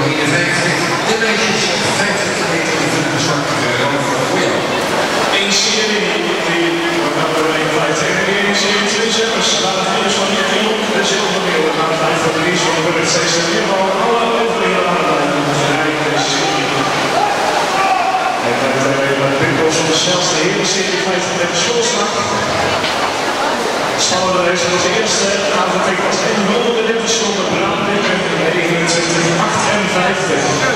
51. De meisjes 50 meter in de verzak voor jou. Eén serie die we gaan er een blijft tegen. Eén serie 2 zetters. Laat het nieuws van hier in de zilvermeel. We gaan het uit van de Ries van de Burger steeds in ieder geval alle overheden aan het blijven. Dus eigenlijk deze serie. En met Pinkels van de snelste hele serie 50 meter schoolslag. Spannende race was de eerste avond. Ik was 100 in verschillende braamdikken. 29, 58.